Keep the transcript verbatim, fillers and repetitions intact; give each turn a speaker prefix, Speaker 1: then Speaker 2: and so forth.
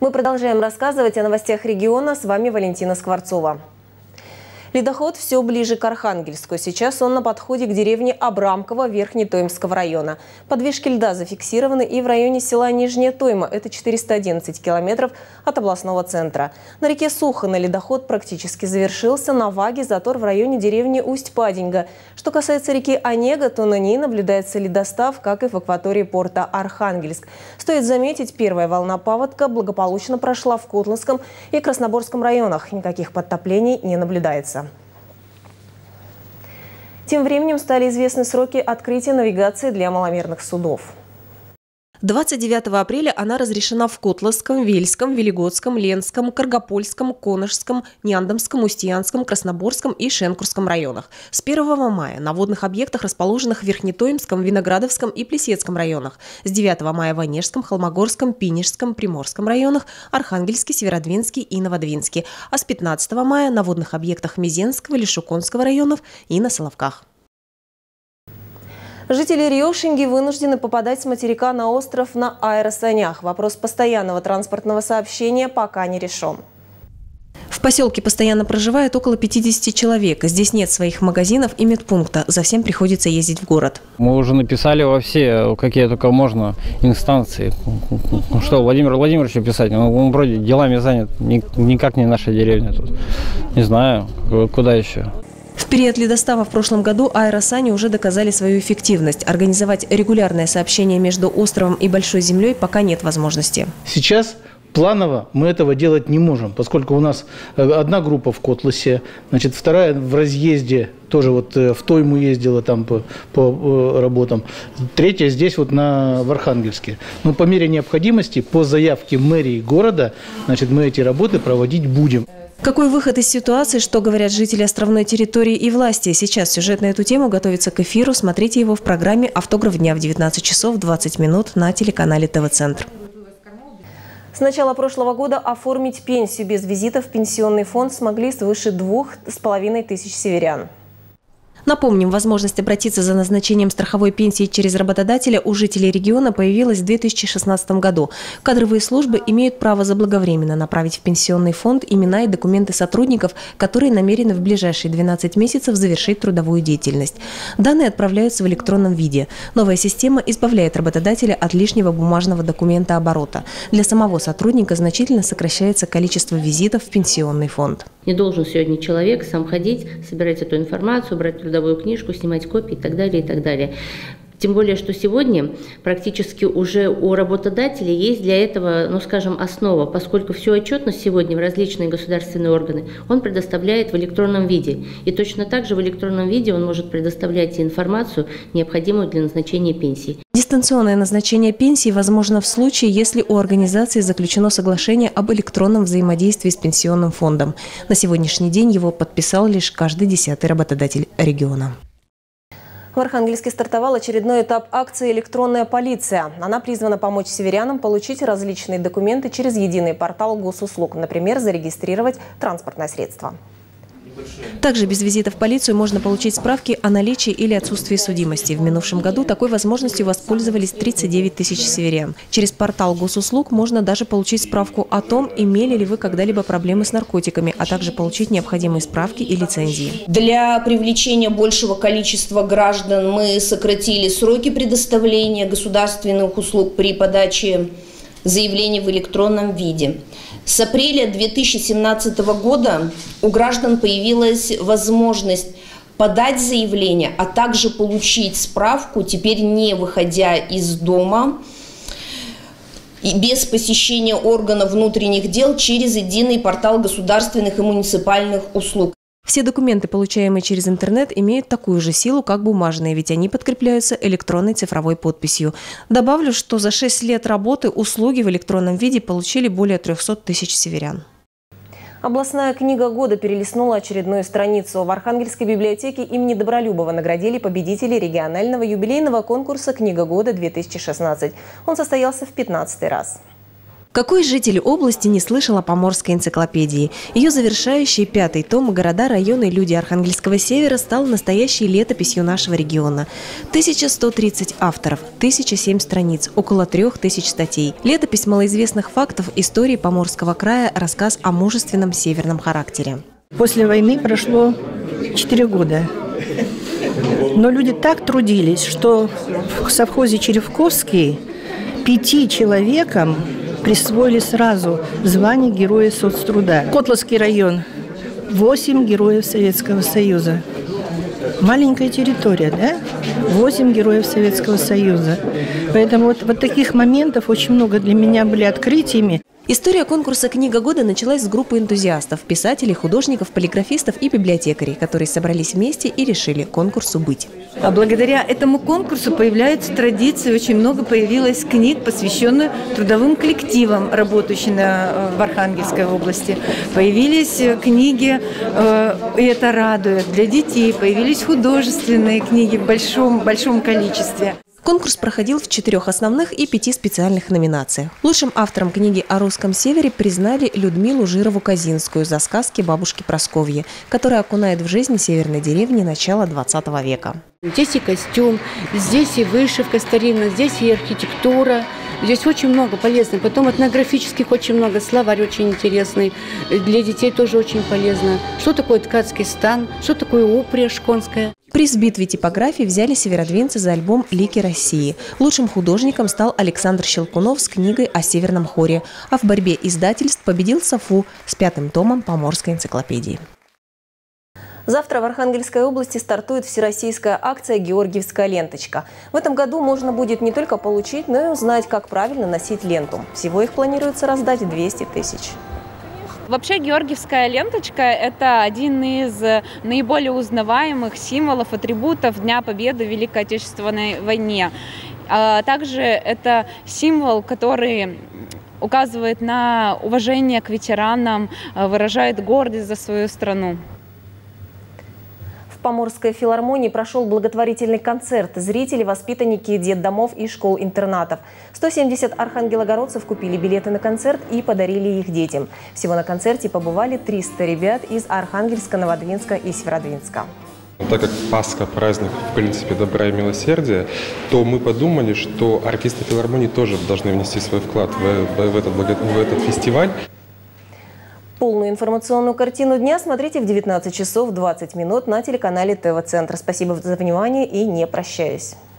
Speaker 1: Мы продолжаем рассказывать о новостях региона. С вами Валентина Скворцова. Ледоход все ближе к Архангельску. Сейчас он на подходе к деревне Абрамково Верхнетоймского района. Подвижки льда зафиксированы и в районе села Нижняя Тойма. Это четыреста одиннадцать километров от областного центра. На реке Сухано ледоход практически завершился. На Ваге затор в районе деревни Усть-Паденьга. Что касается реки Онега, то на ней наблюдается ледостав, как и в акватории порта Архангельск. Стоит заметить, первая волна паводка благополучно прошла в Котласском и Красноборском районах. Никаких подтоплений не наблюдается. Тем временем стали известны сроки открытия навигации для маломерных судов. двадцать девятого апреля она разрешена в Котласском, Вельском, Велигодском, Ленском, Каргопольском, Коношском, Няндомском, Устьянском, Красноборском и Шенкурском районах. С первого мая на водных объектах, расположенных в Верхнетоймском, Виноградовском и Плесецком районах. С девятого мая в Онежском, Холмогорском, Пинежском, Приморском районах, Архангельске, Северодвинске и Новодвинске. А с пятнадцатого мая на водных объектах Мезенского, Лешуконского районов и на Соловках. Жители Риошинги вынуждены попадать с материка на остров на аэросанях. Вопрос постоянного транспортного сообщения пока не решен. В поселке постоянно проживает около пятидесяти человек. Здесь нет своих магазинов и медпункта. За всем приходится ездить в город.
Speaker 2: Мы уже написали во все, какие только можно, инстанции. Ну что, Владимир Владимировичу писать? Он вроде делами занят. Никак не наша деревня тут. Не знаю, куда еще.
Speaker 1: В период ледостава в прошлом году аэросани уже доказали свою эффективность. Организовать регулярное сообщение между островом и Большой землей пока нет возможности.
Speaker 3: Сейчас планово мы этого делать не можем, поскольку у нас одна группа в Котласе, значит, вторая в разъезде, тоже вот в Тойму ездила там по, по работам, третья здесь вот на, в Архангельске. Но по мере необходимости, по заявке мэрии города, значит, мы эти работы проводить будем.
Speaker 1: Какой выход из ситуации, что говорят жители островной территории и власти? Сейчас сюжет на эту тему готовится к эфиру. Смотрите его в программе «Автограф дня» в девятнадцать часов двадцать минут на телеканале ТВ-центр. С начала прошлого года оформить пенсию без визита в пенсионный фонд смогли свыше двух с половиной тысяч северян. Напомним, возможность обратиться за назначением страховой пенсии через работодателя у жителей региона появилась в две тысячи шестнадцатом году. Кадровые службы имеют право заблаговременно направить в пенсионный фонд имена и документы сотрудников, которые намерены в ближайшие двенадцать месяцев завершить трудовую деятельность. Данные отправляются в электронном виде. Новая система избавляет работодателя от лишнего бумажного документа оборота. Для самого сотрудника значительно сокращается количество визитов в пенсионный фонд.
Speaker 4: Не должен сегодня человек сам ходить, собирать эту информацию, брать трудовую книжку, снимать копии и так далее, и так далее. Тем более, что сегодня практически уже у работодателя есть для этого, ну скажем, основа, поскольку всю отчетность сегодня в различные государственные органы он предоставляет в электронном виде. И точно так же в электронном виде он может предоставлять и информацию, необходимую для назначения пенсии.
Speaker 1: Дистанционное назначение пенсии возможно в случае, если у организации заключено соглашение об электронном взаимодействии с пенсионным фондом. На сегодняшний день его подписал лишь каждый десятый работодатель региона. В Архангельске стартовал очередной этап акции «Электронная полиция». Она призвана помочь северянам получить различные документы через единый портал госуслуг, например, зарегистрировать транспортное средство. Также без визита в полицию можно получить справки о наличии или отсутствии судимости. В минувшем году такой возможностью воспользовались тридцать девять тысяч северян. Через портал госуслуг можно даже получить справку о том, имели ли вы когда-либо проблемы с наркотиками, а также получить необходимые справки и лицензии.
Speaker 5: Для привлечения большего количества граждан мы сократили сроки предоставления государственных услуг при подаче заявлений в электронном виде. С апреля две тысячи семнадцатого года у граждан появилась возможность подать заявление, а также получить справку, теперь не выходя из дома и без посещения органов внутренних дел, через единый портал государственных и муниципальных услуг.
Speaker 1: Все документы, получаемые через интернет, имеют такую же силу, как бумажные, ведь они подкрепляются электронной цифровой подписью. Добавлю, что за шесть лет работы услуги в электронном виде получили более трёхсот тысяч северян. Областная книга года перелистнула очередную страницу. В Архангельской библиотеке имени Добролюбова наградили победителей регионального юбилейного конкурса «Книга года-две тысячи шестнадцать». Он состоялся в пятнадцатый раз. Какой житель области не слышал о Поморской энциклопедии? Ее завершающий пятый том «Города, районы, люди Архангельского севера» стал настоящей летописью нашего региона. тысяча сто тридцать авторов, тысяча семь страниц, около трех тысяч статей. Летопись малоизвестных фактов истории Поморского края, рассказ о мужественном северном характере.
Speaker 6: После войны прошло четыре года. Но люди так трудились, что в совхозе Черевковский пяти человекам присвоили сразу звание Героя соцтруда. Котловский район – восемь героев Советского Союза. Маленькая территория, да? Восемь героев Советского Союза. Поэтому вот, вот таких моментов очень много для меня были открытиями.
Speaker 1: История конкурса «Книга года» началась с группы энтузиастов, писателей, художников, полиграфистов и библиотекарей, которые собрались вместе и решили конкурсу быть.
Speaker 7: А благодаря этому конкурсу появляются традиции, очень много появилось книг, посвященных трудовым коллективам, работающим в Архангельской области. Появились книги, и это радует, для детей, появились художественные книги в большом, большом количестве.
Speaker 1: Конкурс проходил в четырех основных и пяти специальных номинациях. Лучшим автором книги о русском севере признали Людмилу Жирову-Казинскую за сказки бабушки Прасковьи, которая окунает в жизнь северной деревни начала двадцатого века.
Speaker 8: Здесь и костюм, здесь и вышивка старинная, здесь и архитектура. Здесь очень много полезного. Потом этнографических очень много, словарь очень интересный. Для детей тоже очень полезно. Что такое ткацкий стан, что такое упряжь конская.
Speaker 1: Приз в битве типографий взяли северодвинцы за альбом «Лики России». Лучшим художником стал Александр Щелкунов с книгой о северном хоре, а в борьбе издательств победил САФУ с пятым томом Поморской энциклопедии. Завтра в Архангельской области стартует всероссийская акция «Георгиевская ленточка». В этом году можно будет не только получить, но и узнать, как правильно носить ленту. Всего их планируется раздать двести тысяч.
Speaker 9: Вообще георгиевская ленточка – это один из наиболее узнаваемых символов, атрибутов Дня Победы в Великой Отечественной войне. А также это символ, который указывает на уважение к ветеранам, выражает гордость за свою страну. В Поморской филармонии прошел благотворительный концерт. Зрители, воспитанники детдомов и школ-интернатов. сто семьдесят архангелогородцев купили билеты на концерт и подарили их детям. Всего на концерте побывали триста ребят из Архангельска, Новодвинска и Северодвинска.
Speaker 10: Так как Пасха – праздник, в принципе, добра и милосердия, то мы подумали, что артисты филармонии тоже должны внести свой вклад в, в, этот, в этот фестиваль.
Speaker 1: Полную информационную картину дня смотрите в девятнадцать часов двадцать минут на телеканале ТВ-центр. Спасибо за внимание и не прощаюсь.